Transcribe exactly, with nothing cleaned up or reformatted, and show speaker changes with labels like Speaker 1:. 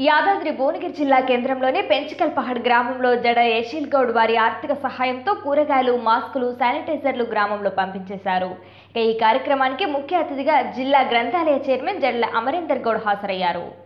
Speaker 1: యాదాద్రి భువనగిరి జిల్లా కేంద్రంలోని పెంచికల్పహడ్ గ్రామంలో జడ యశీల్ గౌడ్ వారి ఆర్థిక సహాయంతో కూరగాయలు, మాస్కులు, శానిటైజర్లు గ్రామంలో పంపించేశారు. ఈ కార్యక్రమానికి ముఖ్య అతిథిగా జిల్లా గ్రంథాలయ చైర్మన్ జడ్ల అమరేందర్ గౌడ్ హాజరయ్యారు.